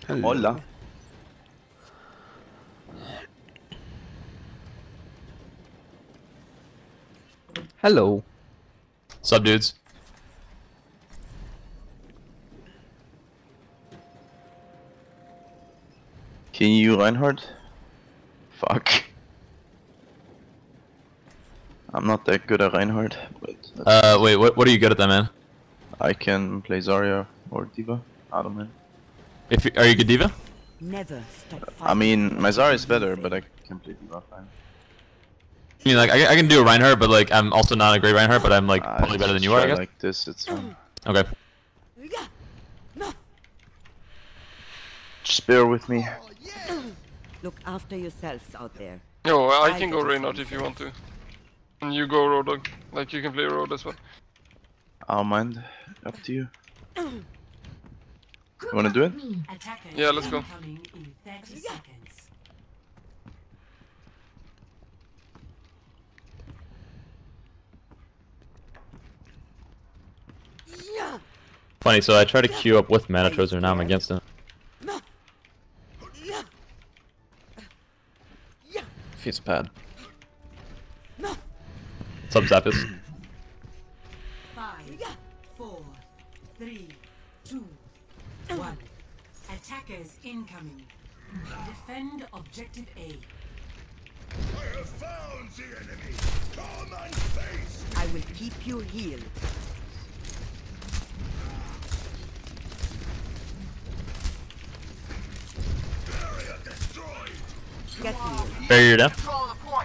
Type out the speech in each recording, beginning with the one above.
Hello. Hola. Hello. Sup, dudes? Can you Reinhardt? Fuck. I'm not that good at Reinhardt, but Wait, what are you good at then, man? I can play Zarya or D.Va. I don't know. Are you good D.Va? Never stop I mean, my Zarya is better, but I can play D.Va fine. I mean, like, I can do a Reinhardt, but like, I'm also not a great Reinhardt, but I'm like probably better than you are, I guess. Like this, it's fine. Okay. Just bear with me. Look after yourselves out there. Yo, I can go Reinhardt if you want to. And you go Roadhog. Like, you can play Road as well. I'll mind. Up to you. You wanna do it? Yeah, let's go. Funny, so I tried to queue up with Manatroser, and now I'm against him. Feels bad. Sub Zappis. 5, 4, 3, 2, 1. Attackers incoming. Defend objective A. I have found the enemy. Come and face me. I will keep you healed. Barrier destroyed. Get healed. Barrier down. Control the point.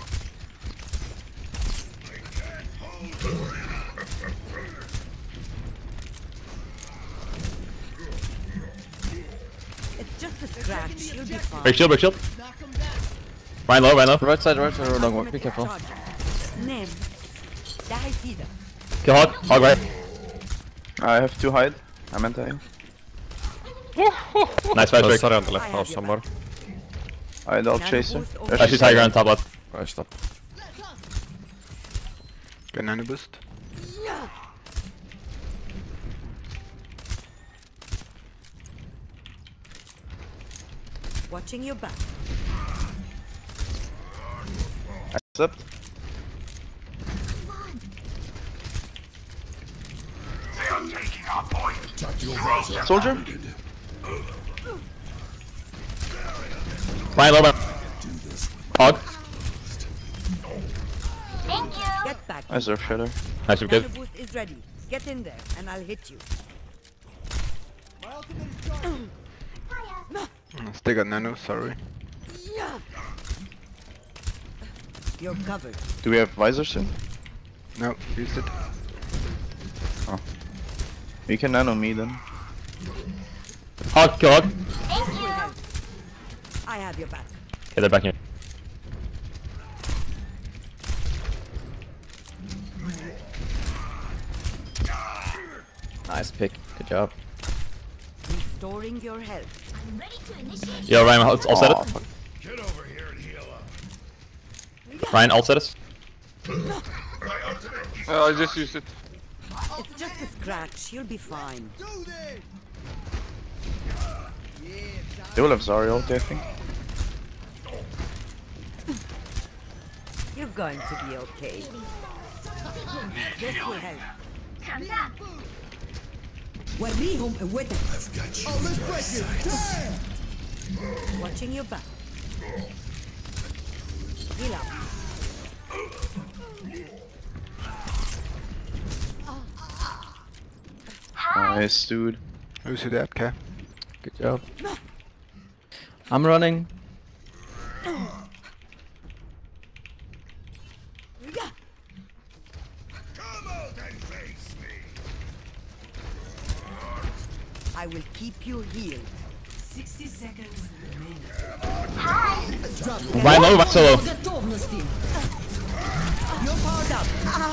I can't hold forever. It's just a scratch. You'll be fine. Break shield, break shield. Ryan low, Ryan low. Right side, Roadhog. Be careful. Nev. Die Tida. Kill Hog. Hog right. I have to hide. I meant to. Nice fight, break. Sorry on the left house somewhere. I'll chase her. I see Tiger on top left. Right, stop. Get nano boost. Watching your back. Accept. They are taking our point. Soldier. Ryan low, Ryan. Hog. Get back. I Surf Shadow. Nice, we're good. Nano boost is ready. Get in there, and I'll hit you. Still got nano, sorry. You're covered. Do we have visor soon? No, used it. You can nano me then. Hog, kill Hog. I have your back. Okay, they're back here. Nice pick. Good job. Restoring your health. Yo, Ryan, all set Aw, us. fuck. Get over here and heal up. Ryan, all set us. I just used it. It's just a scratch. You'll be fine. They will have Zarya ult, I think. You're going to be okay. This will help. وريهم قوتك. Watching your back. Heal up. Nice, dude. Who's it at, okay? Good job. I'm running. Come out and face me. I will keep you healed. 60 seconds remaining. Ryan low, Ryan solo. You're powered up.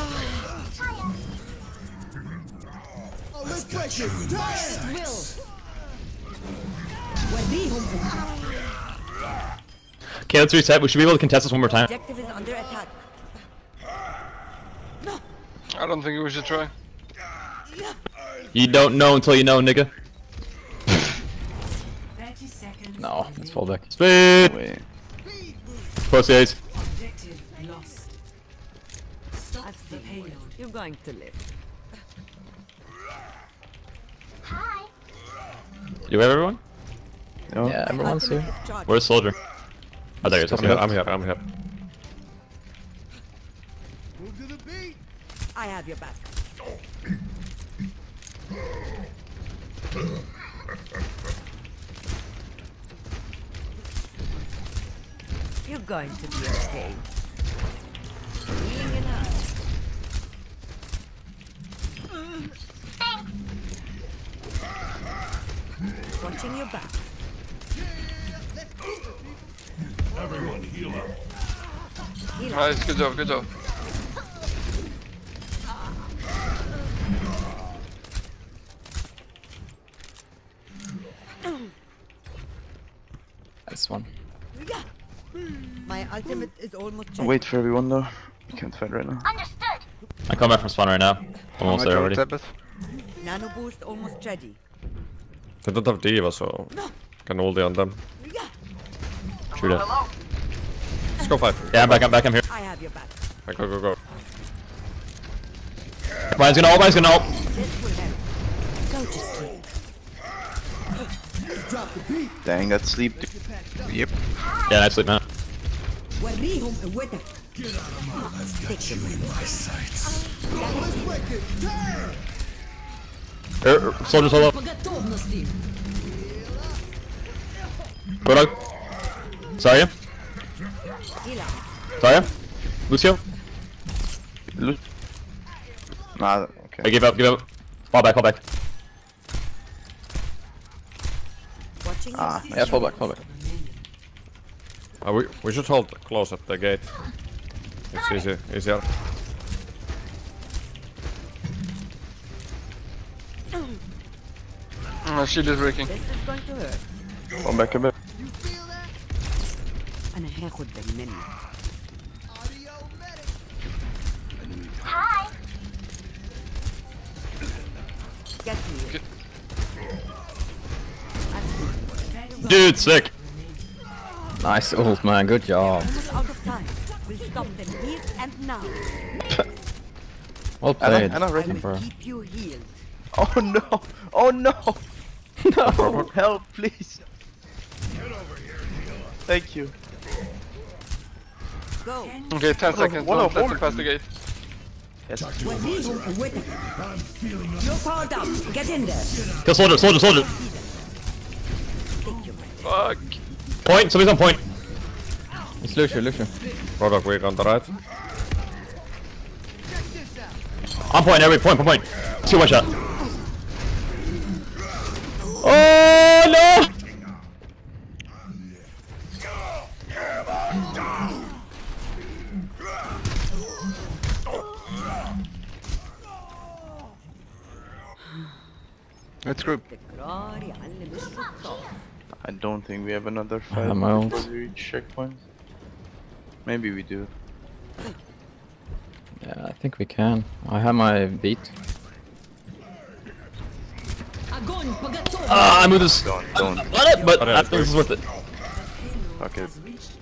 Okay, let's reset. We should be able to contest this one more time. Objective is under attack. I don't think we should try. You don't know until you know, nigga. 30 30 seconds. No, let's fall back. Sweet. Wait. Close the A's. Objective lost. Stop I've the seen payload. worse. You're going to live. You have everyone? No. Yeah, everyone's Ultimate here. is charged. Where's Soldier? Oh, there he is. I'm Okay. here. I'm here. Move to the beat. I have your back. You're going to be okay. Being enough. Watching your back. Everyone heal up. Nice, good job, good job. This one. My ultimate is almost I'll checked. wait for everyone though. You can't fight right now. I'm coming back from spawn right now. Almost there already. Nano boost almost ready. They don't have Diva, so can ulti on them. Shoot it. Let's go fight. Yeah, I'm back, I'm here. I have your back. Right, go, go, go. Ryan's gonna ult, Ryan's gonna ult. This will help. Go to sleep. Dang, that sleep. Yep. Yeah, nice sleep, man. وريهم قوتك. Soldier solo. Go dog. Zarya. Zarya. Lucio. Nah, okay. I give up, give up. Fall back, fall back. Watching Ah, Yeah, fall back, fall back. We should hold close at the gate. It's easier. Shield is breaking. This is going to hurt. One back a bit. أنا هاخد بالي منك. Get me. Dude, sick. Nice ult, man. Good job. Almost out of time. We'll stop them here and now. Well played. Anna, I right? will Emperor. keep you healed. Oh no! Oh no! No! Help, please! Thank you. Go. Okay, 10 seconds. one Don't of let all. them pass the gate. Yes. وريهم قوتك. You're powered up. Get in there. Kill Soldier, Soldier, Soldier. Take your breath. Fuck. Point, somebody's on point. It's Lucio, Lucio. Product weak on the right. On point, every point, point. See one shot. Oh no! Let's group. تكرار يعلم الشطار. I don't think we have another fight have my ult. before we reach checkpoint. Maybe we do. Yeah, I think we can. I have my beat. I moved this. Don't. On it, but I think this is worth it. Fuck it.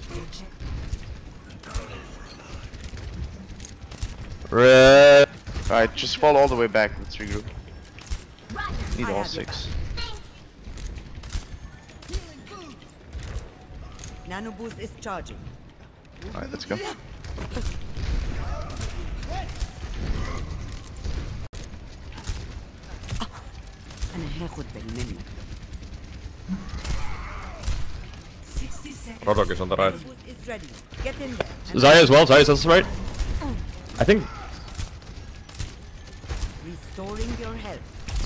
Red. Alright, just fall all the way back. Let's regroup. Need I all have your 6. Nano boost is charging. Alright, let's go. أنا هاخد بالي منك. 60 seconds. Product is on the right. Nano boost is ready. Get in there. Zarya as well, Zarya says right. I think. Restoring your health.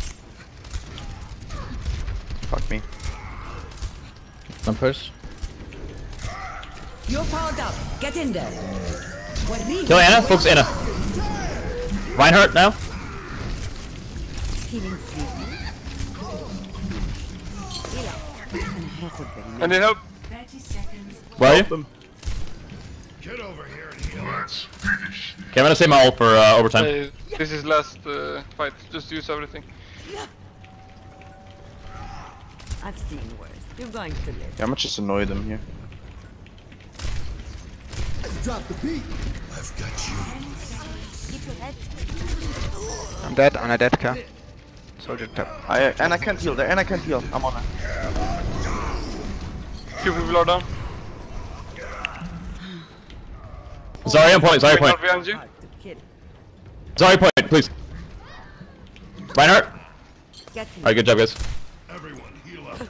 Fuck me. Some push. You're powered up. Get in there. وريهم Kill Anna, focus Anna. Reinhardt now. healing sleep. هيلا. أنا هاخد بالي I منك. need help. 30 seconds. Where are you? Get over here and heal. Let's finish. Okay, I'm gonna save my ult for overtime. This is last fight. Just use everything. I've seen worse. You're going to live. Yeah, I'm gonna just annoy them here. Drop the beat. I've got you. Keep your head. I'm dead on a dead car. Soldier tap. And I can't heal there, and I can't heal. I'm on it. Few people are down. Zarya point, Zarya point. Behind you. Hard to kill. Zarya point, please. Reinhardt. Get him. Alright, good job, guys. Everyone heal up.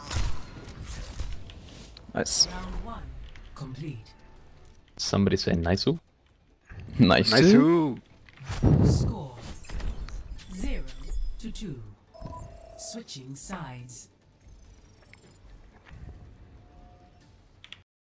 Nice. Round 1 complete. Somebody say Naisu? Nice. Nice. Ooh. Score 0-2. Switching sides.